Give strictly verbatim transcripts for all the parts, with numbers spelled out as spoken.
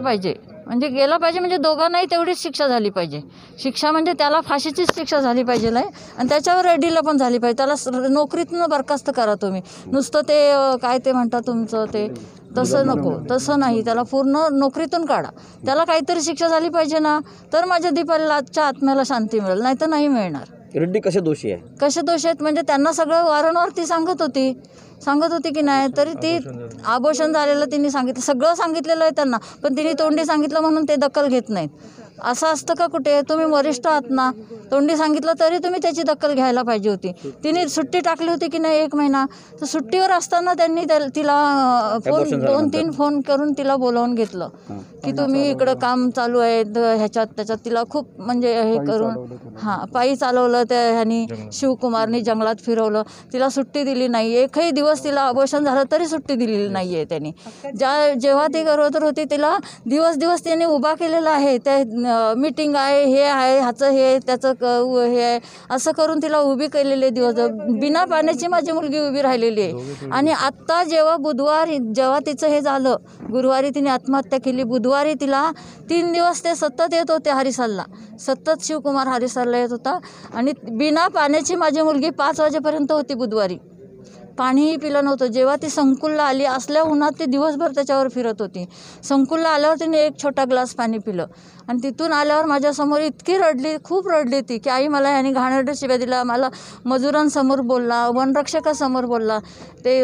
पाहिजे, म्हणजे गेला पाहिजे, म्हणजे दोघांनाही तेवढीच शिक्षा झाली पाहिजे. शिक्षा म्हणजे त्याला फाशीचीच शिक्षा झाली पाहिजे आहे आणि त्याच्यावर रेड्डीला पण झाली पाहिजे. त्याला नोकरीतनं बरखास्त करा तुम्ही. नुसतं ते काय ते म्हणता तुमचं ते तसं नको, तसं नाही, त्याला पूर्ण नोकरीतून काढा. त्याला काहीतरी शिक्षा झाली पाहिजे ना, तर माझ्या दीपालीच्या आत्म्याला शांती मिळेल, नाही तर नाही मिळणार. रेड्डी कसे दोषी आहे? कसे दोष आहेत म्हणजे त्यांना सगळं वारंवार ती सांगत होती सांगत होती की नाही, तरी ती आभूषण झालेलं तिने सांगितलं, सगळं सांगितलेलं आहे त्यांना, पण तिने तोंडी सांगितलं म्हणून ते दखल घेत नाहीत. असं असतं का कुठे? तुम्ही वरिष्ठ आहात ना, तोंडी सांगितलं तरी तुम्ही त्याची दखल घ्यायला पाहिजे होती. तिने सुट्टी टाकली होती की नाही एक महिना, तर सुट्टीवर असताना त्यांनी तिला फोन दोन तीन फोन करून तिला बोलावून घेतलं की तुम्ही इकडं काम चालू आहे ह्याच्यात त्याच्यात. तिला खूप म्हणजे हे करून हां पायी चालवलं त्या ह्यानी, शिवकुमारनी जंगलात फिरवलं, तिला सुट्टी दिली नाही. एकही दिवस तिला अबॉर्शन झालं तरी सुट्टी दिलेली नाही आहे त्यांनी. ज्या जेव्हा ती गरोदर होती तिला दिवस दिवस त्यांनी उभा केलेला आहे. त्या मीटिंग आहे, हे आहे, ह्याचं हे त्याचं हे आहे, असं करून तिला उभी केलेले दिवस. बिना पाण्याची माझी मुलगी उभी राहिलेली आहे. आणि आत्ता जेव्हा बुधवारी जेव्हा तिचं हे झालं, गुरुवारी तिने आत्महत्या केली, बुधवारी तिला तीन दिवस ते सतत येत होते हरिसालला, सतत शिवकुमार हरिसालला येत होता. आणि बिना पाण्याची माझी मुलगी पाच वाजेपर्यंत होती बुधवारी, पाणीही पिलं नव्हतं. जेव्हा ती संकुलला आली असल्या उन्हात ती दिवसभर त्याच्यावर फिरत होती. संकुलला आल्यावर तिने एक छोटा ग्लास पाणी पिलं आणि तिथून आल्यावर माझ्यासमोर इतकी रडली, खूप रडली ती की आई मला ह्याने घाणेरड्या शिव्या दिला, मला मजुरांसमोर बोलला, वनरक्षकासमोर बोलला, ते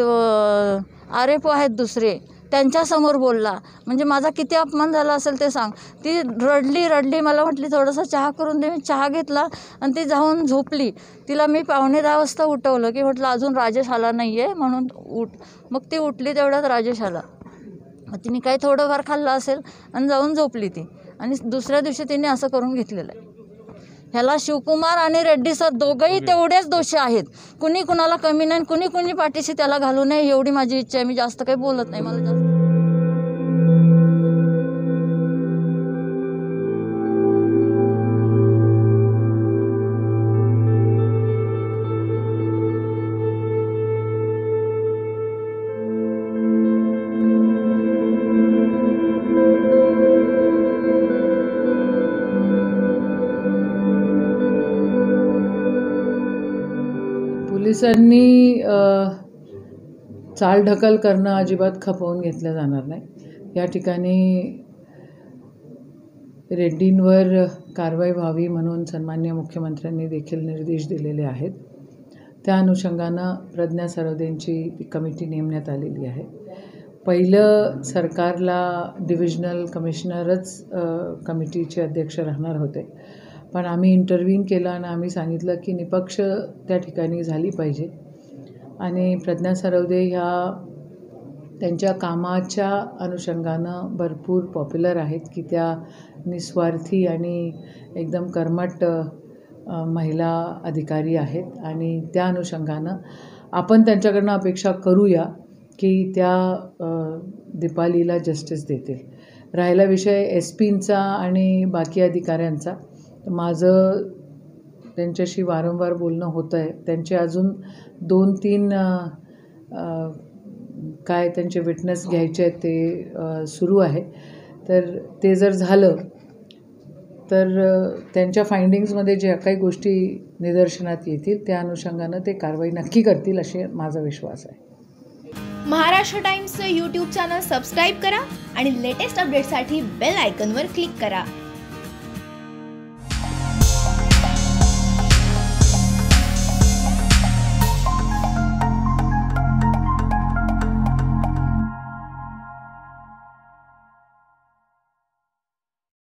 आर एफ ओ आहेत दुसरे त्यांच्यासमोर बोलला, म्हणजे माझा किती अपमान झाला असेल ते सांग. ती रडली रडली मला म्हटली थोडासा चहा करून दे. मी चहा घेतला आणि ती जाऊन झोपली. तिला मी पावणे दहा वाजता उठवलं की म्हटलं अजून राजेश आला नाही आहे म्हणून उठ. मग ती उठली, तेवढ्यात राजेश आला. मग तिने काही थोडंफार खाल्लं असेल आणि जाऊन झोपली ती. आणि दुसऱ्या दिवशी तिने असं करून घेतलेलं आहे. ह्याला शिवकुमार आणि रेड्डी सर दोघंही तेवढेच दोषी आहेत. कुणी कुणाला कमी नाही, कुणी कुणी पाठीशी त्याला घालू नये एवढी माझी इच्छा आहे. मी जास्त काही बोलत नाही. मला जास्त पोलिसांनी चालढकल करणं अजिबात खपवून घेतलं जाणार नाही. या ठिकाणी रेड्डींवर कारवाई व्हावी म्हणून सन्माननीय मुख्यमंत्र्यांनी देखील निर्देश दिलेले आहेत. त्या अनुषंगानं प्रज्ञा सरोदेंची कमिटी नेमण्यात आलेली आहे. पहिलं सरकारला डिव्हिजनल कमिशनरच कमिटीचे अध्यक्ष राहणार होते, पण आम्ही इंटरव्हीन केलं आणि आम्ही सांगितलं की निपक्ष त्या ठिकाणी झाली पाहिजे. आणि प्रज्ञा सरोदे ह्या त्यांच्या कामाच्या अनुषंगानं भरपूर पॉप्युलर आहेत की त्या निस्वार्थी आणि एकदम कर्मठ महिला अधिकारी आहेत. आणि त्या अनुषंगानं आपण त्यांच्याकडनं अपेक्षा करूया की त्या दीपालीला जस्टिस देतील. राहिला विषय एस पींचा आणि बाकी अधिकाऱ्यांचा, माझं त्यांच्याशी वारंवार बोलणं होतं आहे. त्यांचे अजून दोन तीन काय त्यांचे विटनेस घ्यायचे आहेत ते सुरू आहे. तर ते जर झालं तर त्यांच्या फाइंडिंग्समध्ये ज्या काही गोष्टी निदर्शनात येतील त्या अनुषंगानं ते कारवाई नक्की करतील असे माझा विश्वास आहे. महाराष्ट्र टाइम्सचं यूट्यूब चॅनल सबस्क्राईब करा आणि लेटेस्ट अपडेटसाठी बेल आयकॉनवर क्लिक करा.